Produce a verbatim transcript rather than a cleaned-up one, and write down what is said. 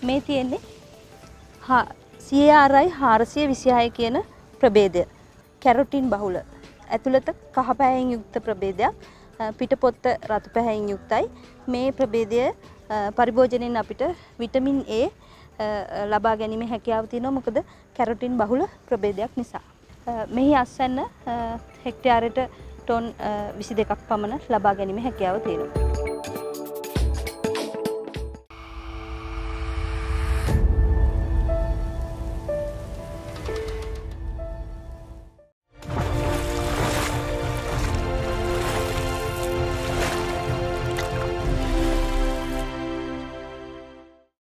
මේ තියෙන්නේ C A R I හාරසිය විසිහය කියන ප්‍රභේදය. කැරොටින් බහුල. ඇතුළත කහ පැහැයෙන් යුක්ත ප්‍රභේදයක්. පිටපොත්ත රතු පැහැයෙන් යුක්තයි. මේ ප්‍රභේදය පරිභෝජනයෙන් අපිට විටමින් A ලබා ගැනීමේ හැකියාව තියෙනවා. මොකද කැරොටින් බහුල ප්‍රභේදයක් නිසා. මෙහි අස්වැන්න හෙක්ටයාරයට ටොන් විසි දෙකක් පමණ ලබා ගැනීමේ හැකියාව තියෙනවා.